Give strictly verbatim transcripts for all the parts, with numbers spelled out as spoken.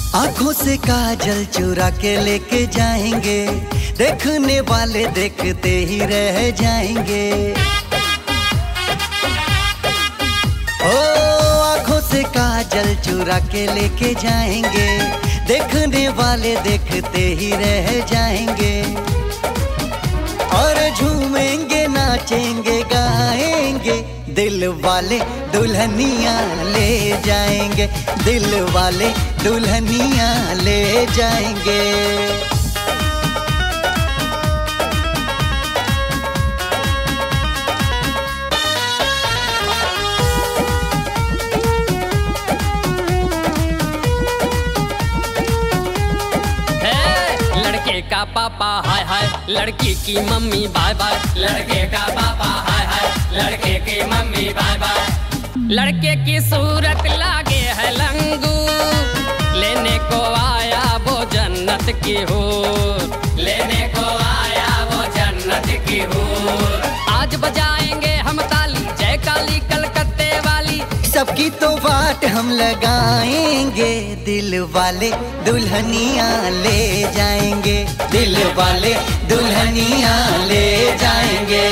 आंखों से काजल चुरा के लेके जाएंगे, देखने वाले देखते ही रह जाएंगे। ओ आंखों से काजल चुरा के लेके जाएंगे, देखने वाले देखते ही रह जाएंगे। और झूमेंगे नाचेंगे गाएंगे, दिल वाले दुल्हनिया ले जाएंगे, दिल वाले दुल्हनिया ले जाएंगे। लड़के का पापा हाय हाय, लड़की की मम्मी बाय बाय। लड़के का पापा हाय हाय, लड़के की मम्मी बाय बाय। लड़के की सूरत लागे है लंगू, लेने को आया वो जन्नत की हूर, लेने को आया वो जन्नत की हूर। आज बजाएंगे हम ताली, जय काली कलकत्ते वाली। सबकी तो बात हम लगाएंगे, दिल वाले दुल्हनिया ले जाएंगे, दिल वाले दुल्हनिया ले जाएंगे।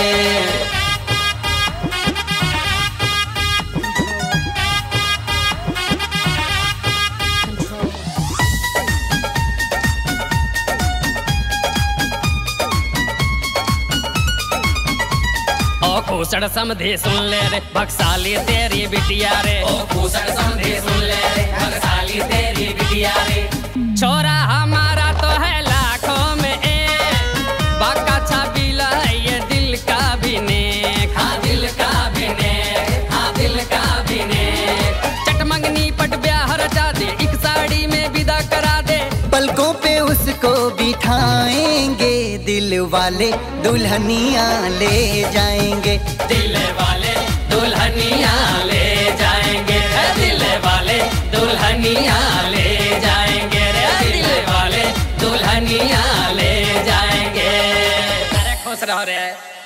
ओ खूसड़ समधे सुन ले रे, भक्साली तेरी बिटिया रे। ओ खूसड़ समधे सुन ले रे, भक्साली तेरी बिटिया रे। छोरा हमारा तो है लाखों में एक, बाका छाबीला है ये दिल का भी नेक। हाँ दिल का भी नेक, हाँ दिल का भी नेक। चटमंगनी पट ब्याह रचा दे, एक साड़ी में विदा करा दे। पलकों पे उसको बिठाएंगे, दिल वाले दुल्हनिया ले जाएंगे, दिल वाले दुल्हनिया ले जाएंगे, दिल वाले दुल्हनिया ले जाएंगे रे, दिल वाले दुल्हनिया ले जाएंगे। अरे खुश रहो रे।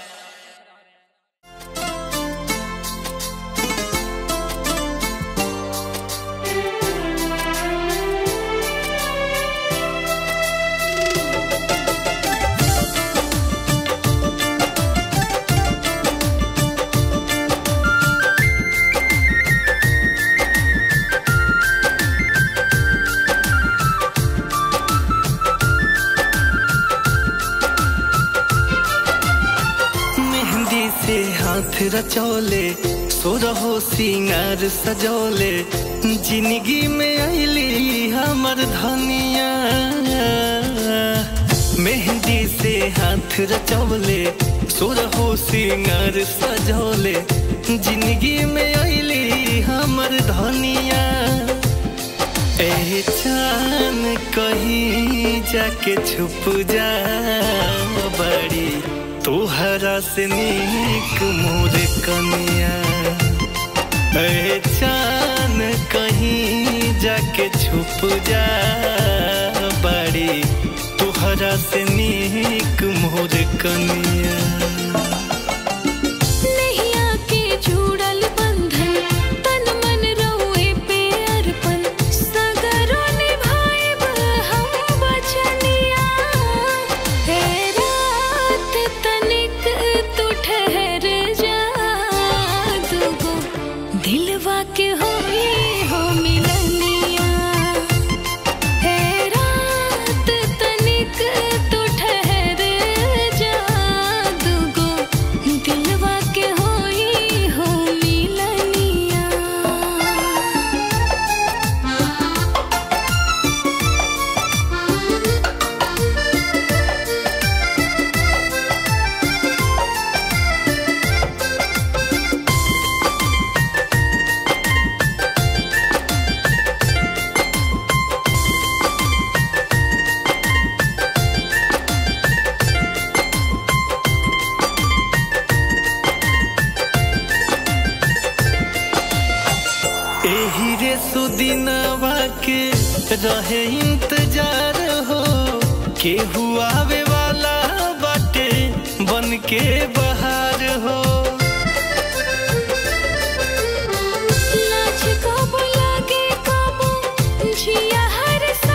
हाथ रचौले सोरहो सिंगार सजौले, जिंदगी में आईली हमर धनिया। मेहंदी से हाथ रचौले सोरहो सिंगार सजौले, जिंदगी में आईली हमर धनिया। ए चान कहीं जाके छुप जा बड़ी, तोहरा से नीक मोर कनिया। ए चान कहीं जाके छुप जा बड़ी, तोहरा से नीक मोर कनिया। सुदिनवा के रहे इंतजार हो, केहू आवे वाला बाटे बन के बहार हो। लाज कबो लागे कबो जिया हर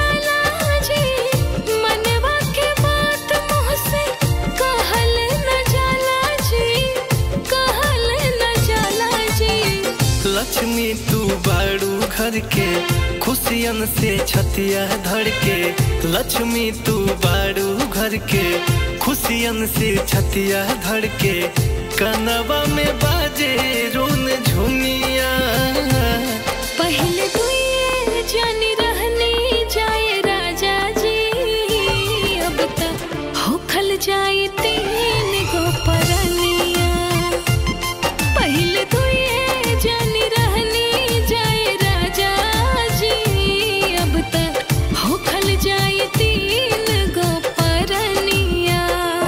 घर के खुशियन से छतिया धड़ के। लक्ष्मी तू बाड़ू घर के खुशियन से छतिया धड़ के। कनवा में बाजे रोन झुमिया। पहले तू ये जानी रहनी जाए राजा जी, अब तक हो खल जाए तीन गो परनिया। पहले तू ये जानी रहनी जाए राजा जी, अब तक हो खल जाए तीन गो परनिया।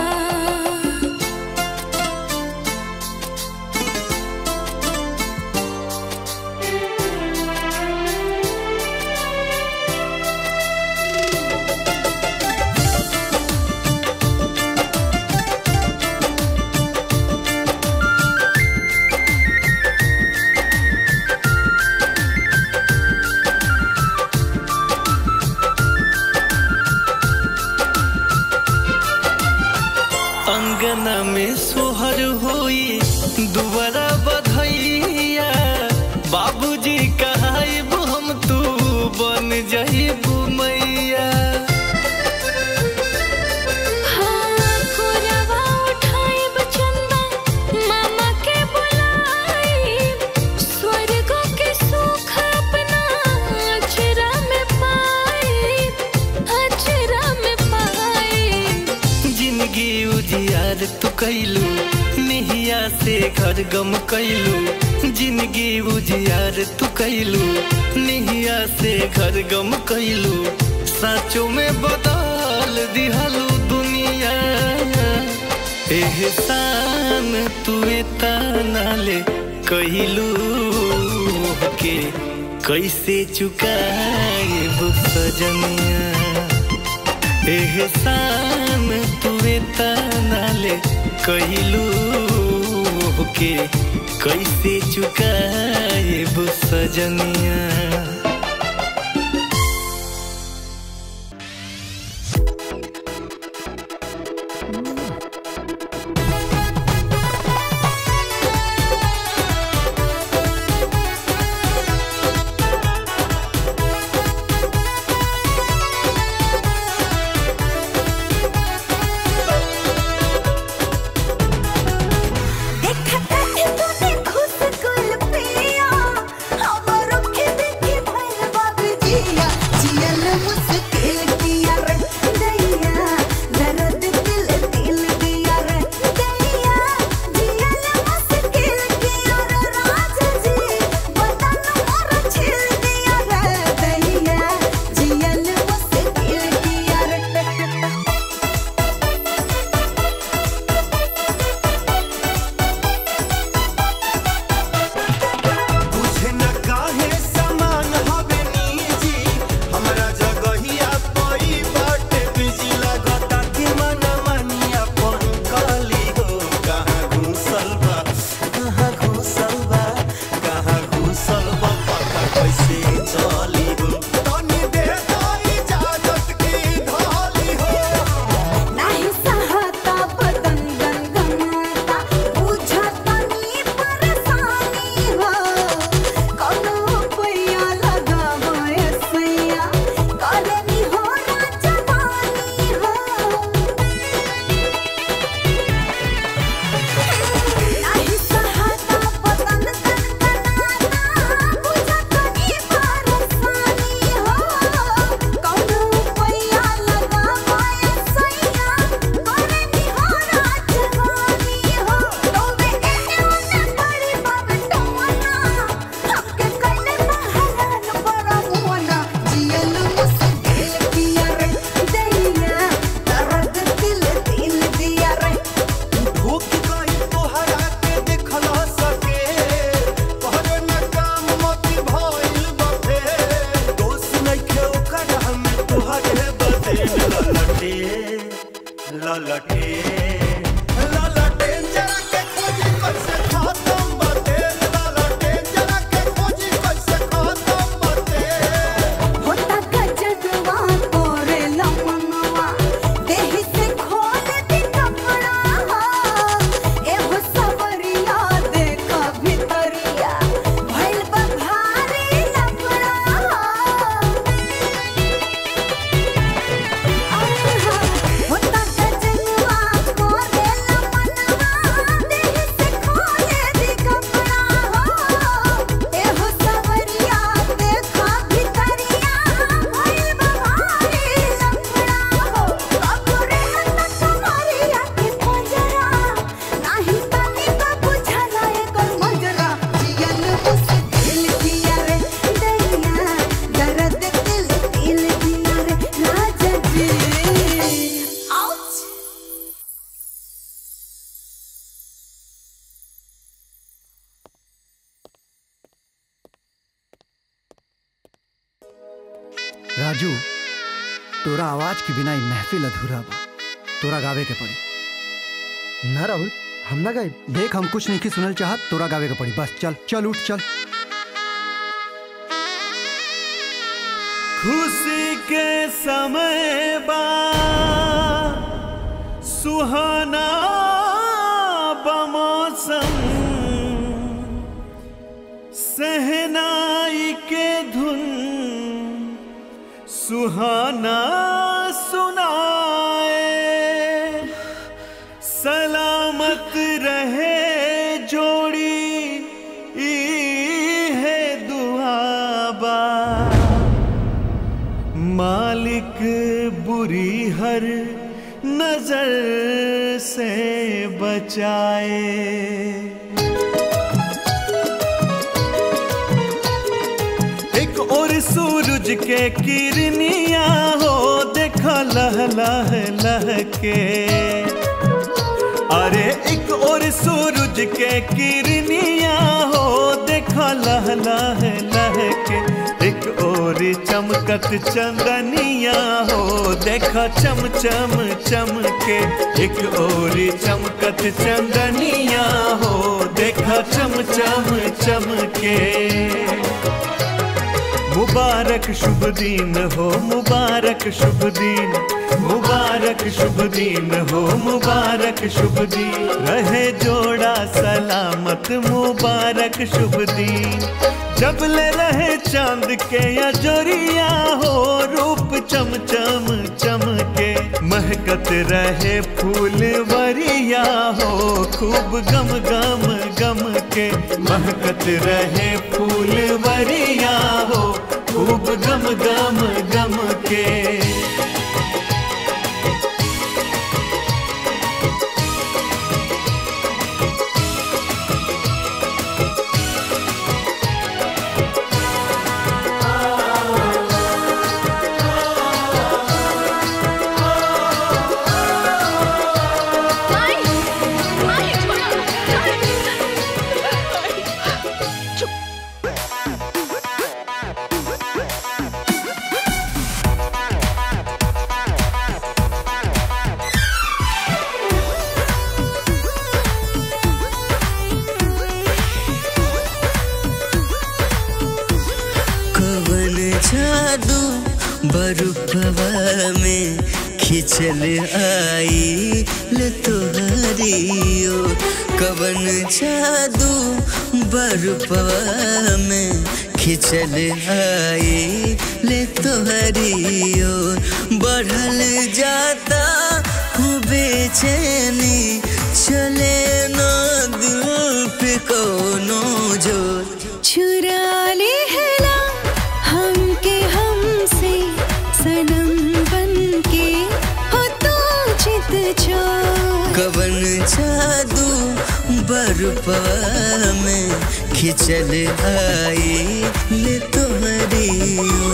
अंगना में सोहर होई दुबारा बधैया। बाबूजी कहाइब हम तू बन जाइबू मैया। हाँ, कोरवा उठाइब चंदा मामा के बुलाइब। स्वर्गों के सुख अपना अचरा में पाइब, अचरा में पाइब। जिंदगी उजियार तू कैलू निहिया से घर गम कैलू। जिंदगी उजियार तू कैलू निहिया से घर गम कैलू। साँचों में बदल दिहलू दुनिया। एहसान तू तना ले कैलू के कैसे चुकाएब सजनिया। एहसान तू तना ले कैलू के कैसे चुकाएब सजनिया। लफड़ा राजू, तोरा आवाज के बिना महफिल अधूरा बा, तोरा गावे के पड़ी। ना राहुल, हम ना गाए। देख, हम कुछ नहीं की सुनल चाहत, तोरा गावे के पड़ी। बस चल चल उठ चल। खुशी के समय बा सुहाना बमौसम, सहनाई के धुन सुहाना सुनाए, सलामत रहे जोड़ी ई है दुआबा, मालिक बुरी हर नजर से बचाए। एक और सूरज के किरनियां हो देखा लह लह लह के, अरे एक और सूरज के किरनियां हो देखा लह लह लह के, एक और चमकत चंदनिया हो देखा चम चम चम के, एक और चमकत चंदनिया हो देखा चम चम चम के। मुबारक शुभ दिन हो, मुबारक शुभ दिन, मुबारक शुभ दिन हो, मुबारक शुभ दिन, रहे जोड़ा सलामत मुबारक शुभ दिन। जब ले रहे चांद के या जोरिया हो रूप चम चम चम के, महकत रहे फूल वरिया हो खूब गम गम गम के, महकत रहे फूल वरिया हो खूब गम गम गम के। बरुपवा में खिंचल आई ले तोहरियो, कवन जादू बरुपवा में खिंचल आई ले तोहरियो, बढ़ल जाता हूँ बेचैनी चले ना दिल पे कोनो जोर, चुरा ले हेला हमके हमसे सनम बन के हो तो चित चोर, कवन जादू बरुपवा में खिंचल आई ले तोहरियो।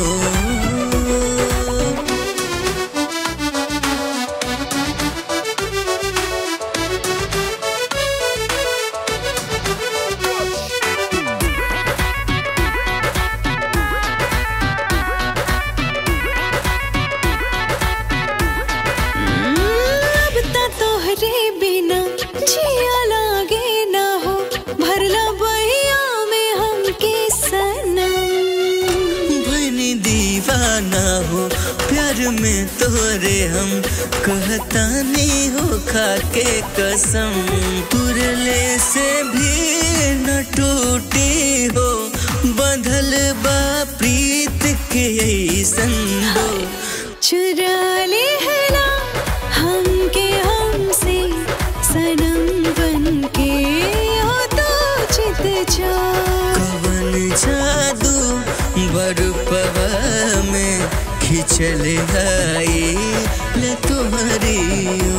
में तोरे हम कहतानी हो खाके कसम, तुरले से भी न टूटी हो बंधल बा प्रीत के ऐसन हो, चुरा ले हेला हमके हमसे सनम बन के हो तो चित चोर, कवन जादू बरुपवा में खिंचल आई ले तोहरियो।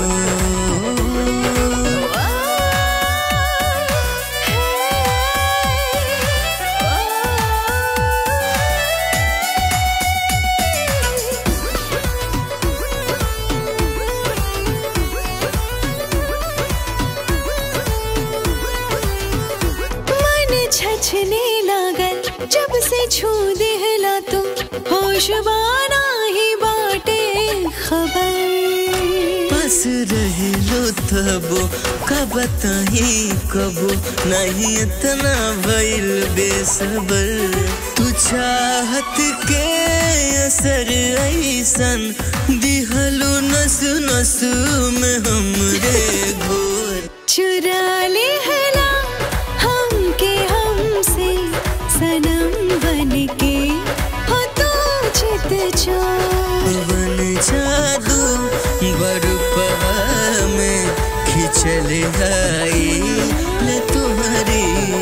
मन छछने लागल जब से छू देहला तुम होशबाना ही बाटे खबर। बस रहे लो तबो कब बताही कबो नहीं इतना भइल बेसबर। तू चाहत के असर ऐसन दिहलो नस नस में हमरे घोर। चुरा ले हला हमके हमसे सनम बन के हो तू चित चोर। बन जादू बरुपा में खिंचल आई ले तुम्हारी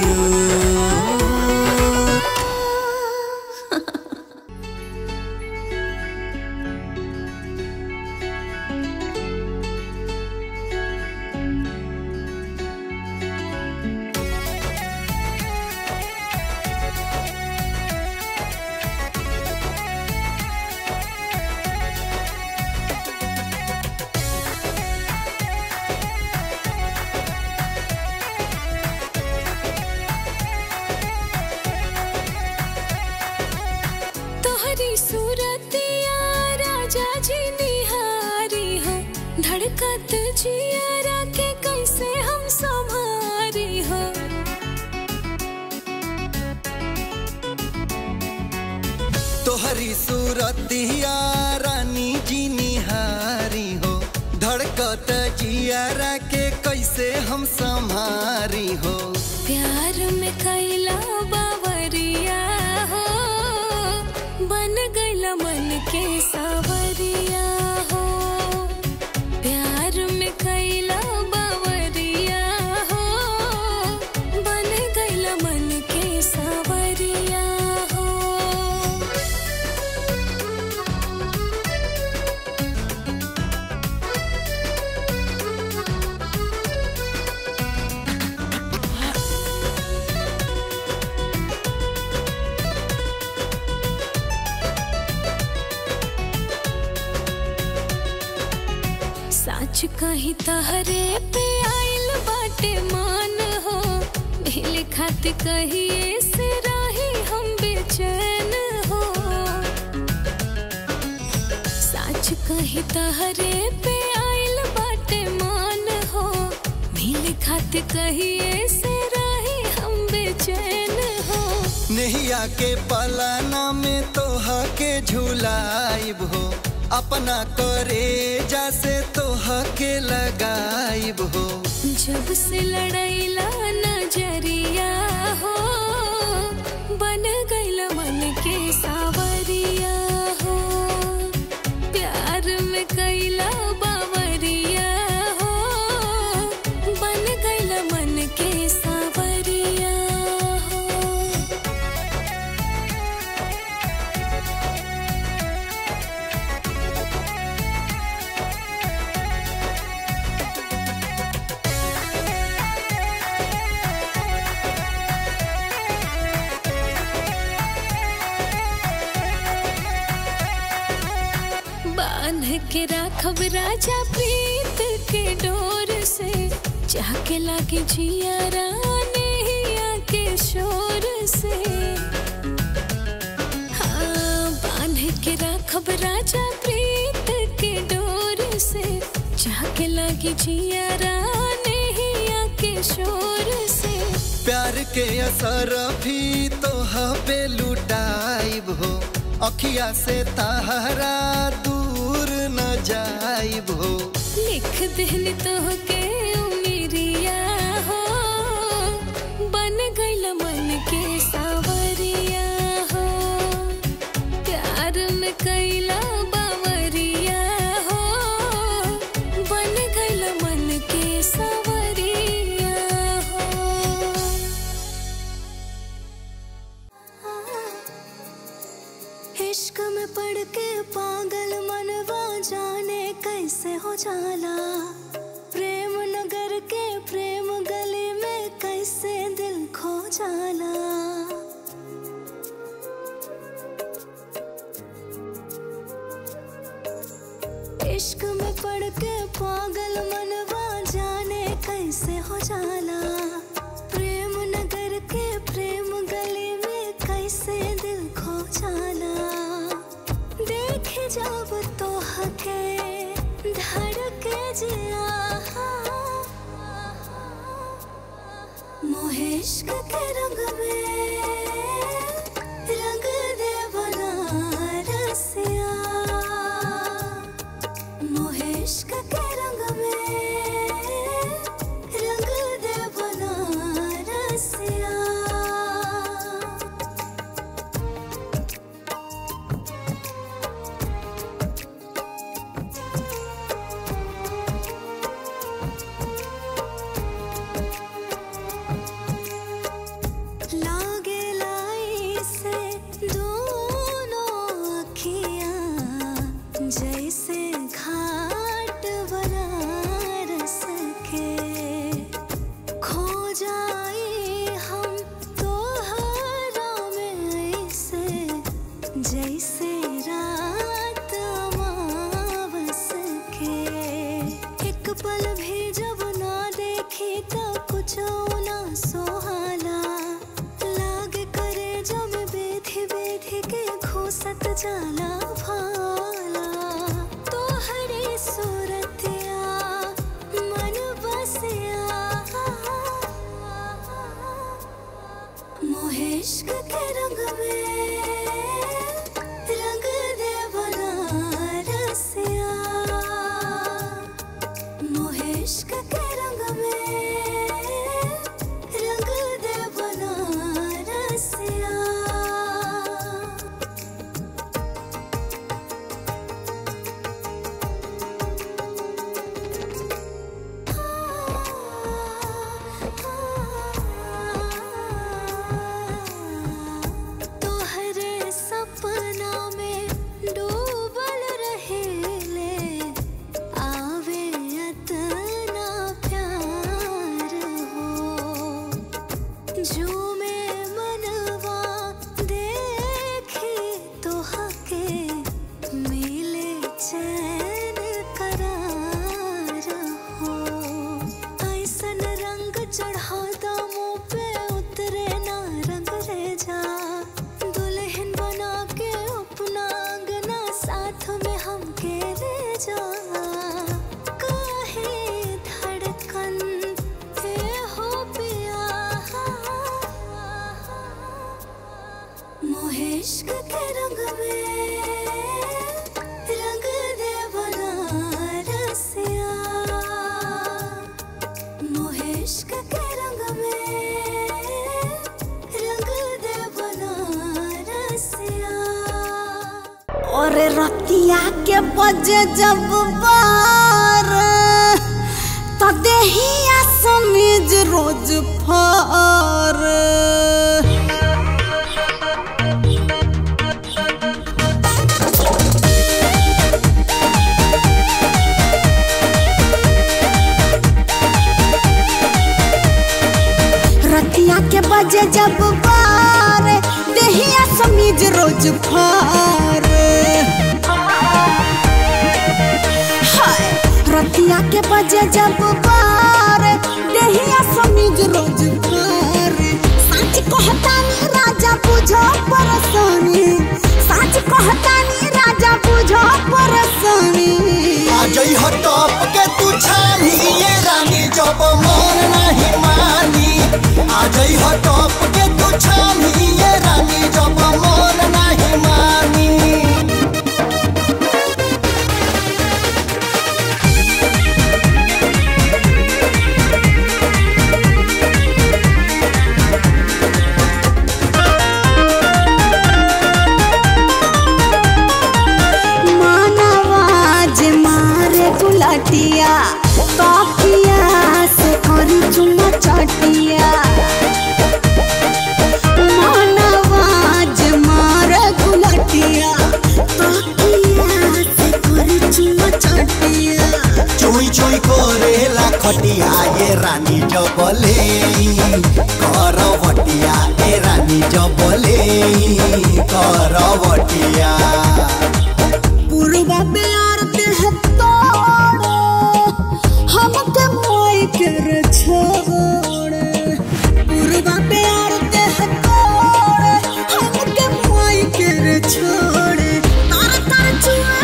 सूरतिया राजा जी निहारी हो। धड़कत जियारा के कैसे हम संभारी हो। तोहरी सूरतिया रानी जी निहारी हो। धड़कत जियारा के कैसे हम संभारी हो। प्यार में कैला बावरिया हो। बन गईला मन के सावरिया हो। प्यार में कैला बावरिया हो। बन गईला मन के सावरिया हो। सच कही तहरे पे आइल बाटे मान हो। मिल खाते कहिए से राही हम बेचैन हो। सच कही तहरे पे आइल बाटे मान हो। मिल खाते कहिए से राही हम बेचैन हो। नैया के पलाना में तोहा के झुलाइब हो। अपना करे जैसे तोहा के लगाइब हो। जब से लड़ैला नजरिया हो। बन गईला मन के सावरिया हो। प्यार में कैला बावरिया हो। बन गईला मन के सावरिया हो। बांध के राखब राजा प्रीत के डोर से। जाके लागे जियारा नैया के शोर से। हाँ बांध के राखब राजा प्रीत के डोर से। जाके लागे जियारा नैया के शोर से। प्यार के असर भी तोहा पे लुटाइब हो। अखिया से ताहरा दूर न जाइब हो। लिख दिल तोहके उमिरिया हो। बन गईला मन के सावरिया हो। प्यार में कैला बावरिया हो। बन गईला मन के सावरिया हो। इश्क में पड़ के पागल मनवा जाने कैसे हो जाला। प्रेम नगर के प्रेम गली में कैसे दिल खो जाला। इश्क में पड़ के पागल मनवा जाने कैसे हो जाला। प्रेम नगर के प्रेम गली में कैसे दिल खो जाला। जब तो हके धड़के जिया मोहे इश्क के रंग में रंग दे बनारसिया मोहे इश्क के रंग में रंग दे बनारसिया लागे लाई से दोनों अखियाँ जैसे घाट बनारस के खो जाए हम तोहरा में ऐसे जैसे रात अमावस के एक पल भी जब ना देखी तो कुछ ना सोहाला लागे करे जब बेधी बेधी के घुसत जाला भाला तोहरी सूरतिया मन बसिया मोहे इश्क के रंग में रंग दे बनारसिया मोहे इश्क के रंग में रंग दे बनारसिया तोहरे सपना में डूबल रहेले आवे अतना प्यार हो झूमे मनवा देखी तोहके मिले चैन करार हो ऐसन रंग चढ़ा दामों पे उतरे ना रंग ले जा दुल्हन बना के अपना अंगना साथ में हमके ले जा काहे धड़कन ए हो पिया मोहे इश्क के रंग में रंग दे बनारसिया मोहे इश्क के रंग में रंग दे बनारसिया और रतिया के बजे जब बार तो देहिया समीज रोज फार रतिया के बजे जब बार देहिया समीज रोज फार हाय रतिया के बजे जब बार देहिया समीज रोज फार सच कहतानी राजा बुझो परेशानी सच कहतानी राजा बुझो परेशानी आ जई हो टॉप के तू छानी ये रानी जब मन नहीं मानी आ जई हो टॉप के तू छानी ये रानी जब मन नहीं मानी मानवाज मारे गुलाटिया काफिया से करी चुमा चाटिया मानवाज मारे गुलाटिया काफिया से करी चुमा चाटिया चुई चुई करेला खटिया ये रानी जबले करवटिया ए रानी जबले करवटिया पूर्वा प्यार ते है तोड़ो हमके मोई कर छोड़ पूर्वा प्यार ते है तोड़ हमके मोई कर छोड़ तार तार चुआ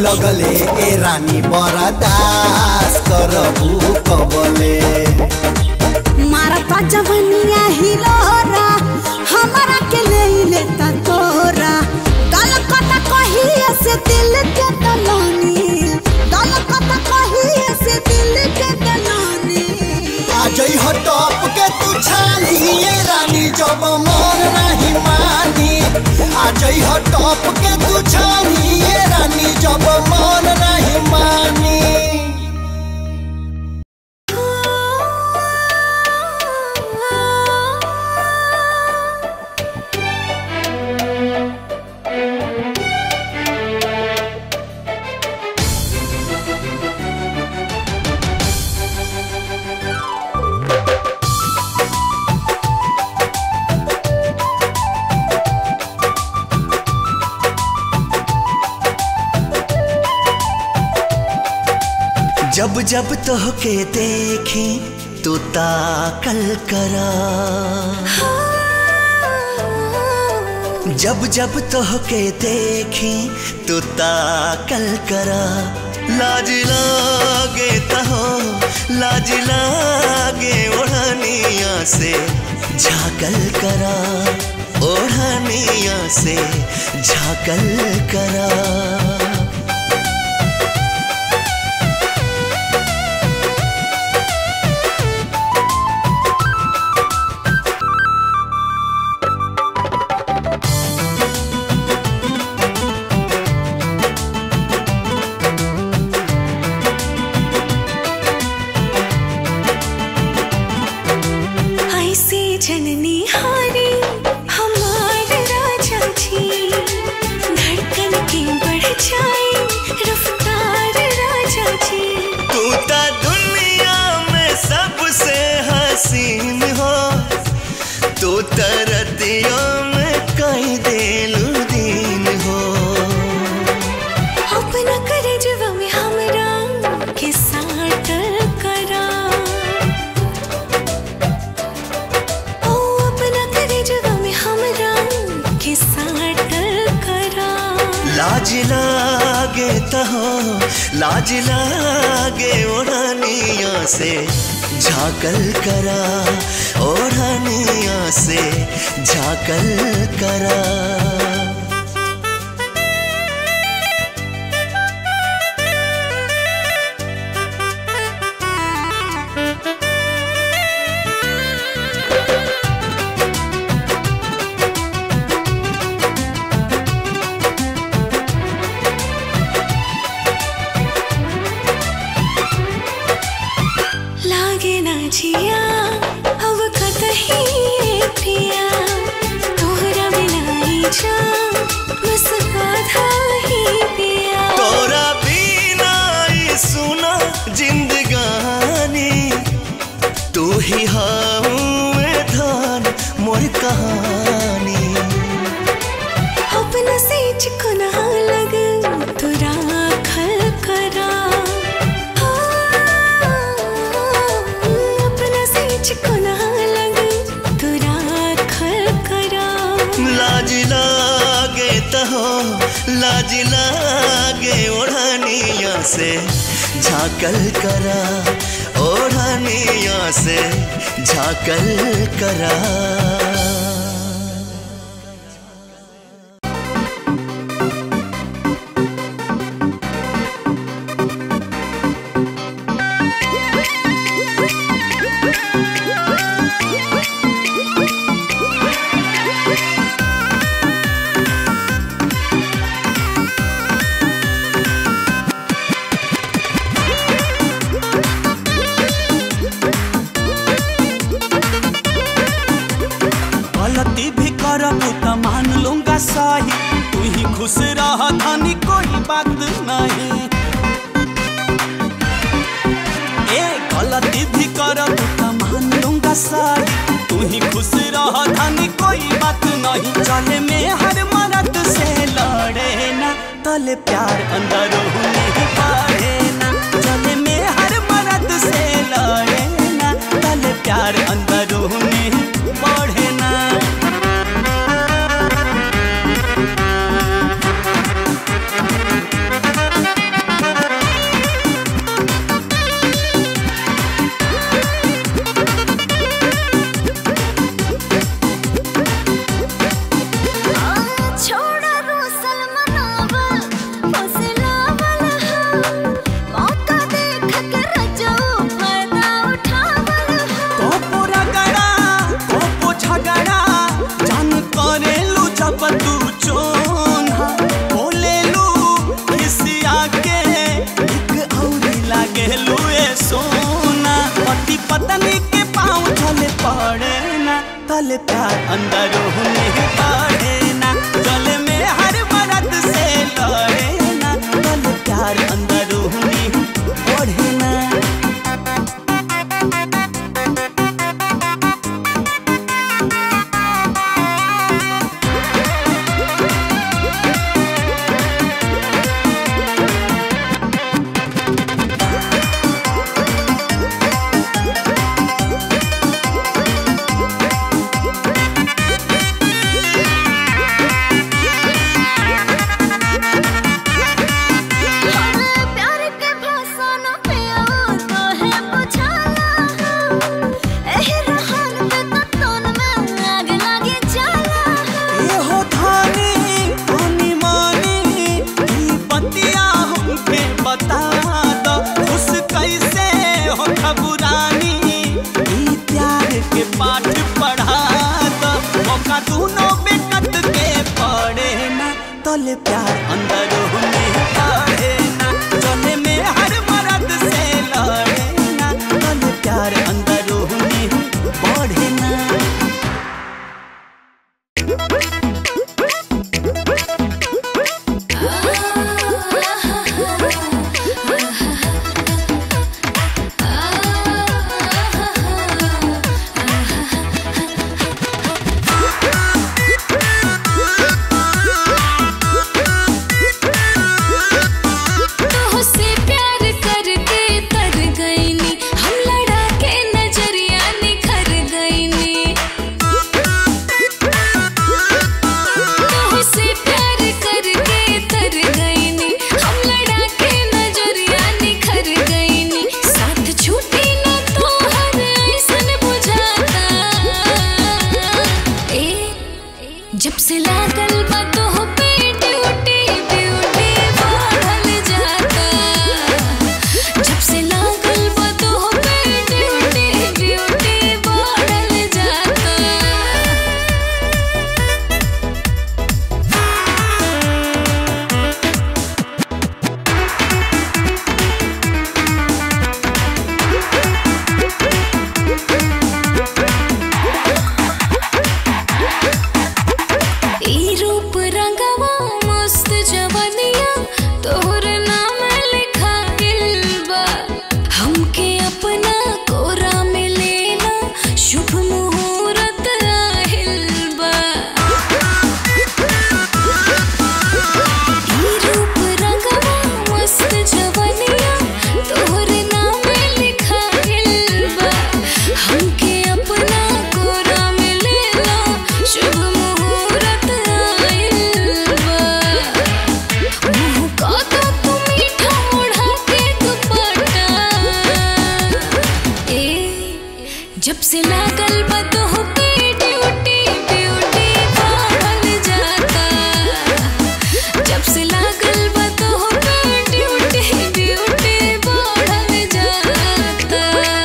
लगले ए रानी बरदास करबू कबले मारता जवनिया हिलोरा हमारा के ले लेता तोरा गल कता कहिए से दिल के दलानी गल कता कहिए से दिल के दलानी आ जई हो टॉप के तू छानी ए रानी जब मन नहीं मानी आ जई हो टॉप के तू छानी ए रानी जब मन नहीं मानी जब जब तोहके देखी तू ताकल करा जब जब तोहके देखी तू ताकल करा लाज लागे तहो लाज लागे ओढ़निया से झाकल करा ओढ़निया से झाकल करा जननी हारी हमार राजा जी धड़कन की बढ़ जाए रफ्तार राजा जी तू ता दुनिया में सबसे हसीन हो तू तरतियों में कई दिलु दीन हो अपना करे जवा में हमरा के साथ करा लाज लागे तहो लाज लागे ओढ़निया से झाकल करा ओढ़निया से झाकल करा लागे ना जिया अब कतही पिया तोहरा बिनाई जा बस आधा ही पिया तोरा बिना ही सुना जिंदगानी तू ही हाऊं धान मोर कहानी अपना से चिकना लग तुरा खल करा लाज लागे तहो लाज लागे ओढ़निया से झाकल करा ओढ़निया से झाकल करा गलती भी करबू त मान लूंगा सही तू ही खुश रह धनी कोई बात नहीं ए गलती भी करबू त मान लूंगा सही तू ही खुश रह धनी कोई बात नहीं चले में हर मर्द से लड़े ना तले प्यार अंदर नहीं बढ़े ना चले में हर मर्द से लड़े ना तले प्यार अंदर नहीं बढ़े ना लागेलू ए सोना। पति पत्नी के पाँव चले पड़े ना, तले प्यार अंदर नहीं पड़े ना। गले में हर मर्द से लड़े ना, तले प्यार अंदर नहीं पड़े ना। तले प्यार अंदर नहीं पड़े ना, चले में हर मर्द से लड़े ना, तले प्यार अंदर नहीं पड़े ना। जब से लागल बातों पे ड्यूटी ब्यूटी बढ़ल जाता, जब से लागल बातों पे ड्यूटी ब्यूटी बढ़ल जाता। जब से लागल बातों पे ड्यूटी ब्यूटी बढ़ल जाता, जब से लागल बातों पे ड्यूटी ब्यूटी बढ़ल जाता।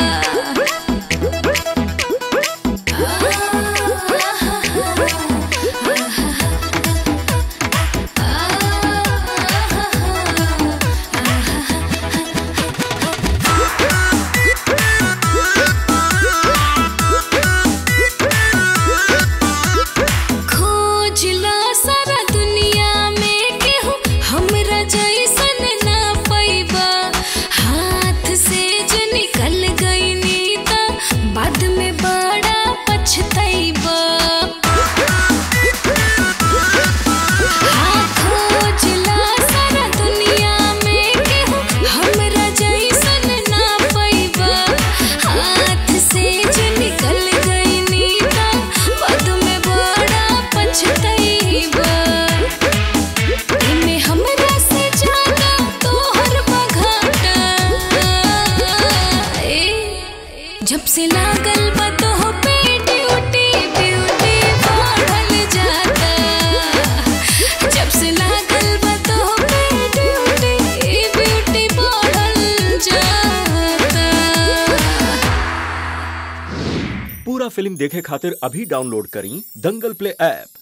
जब से लागल बातों पे ड्यूटी ब्यूटी बढ़ल जाता, जब से लागल बातों पे ड्यूटी ब्यूटी बढ़ल जाता। पूरा फिल्म देखे खातिर अभी डाउनलोड करी दंगल प्ले ऐप।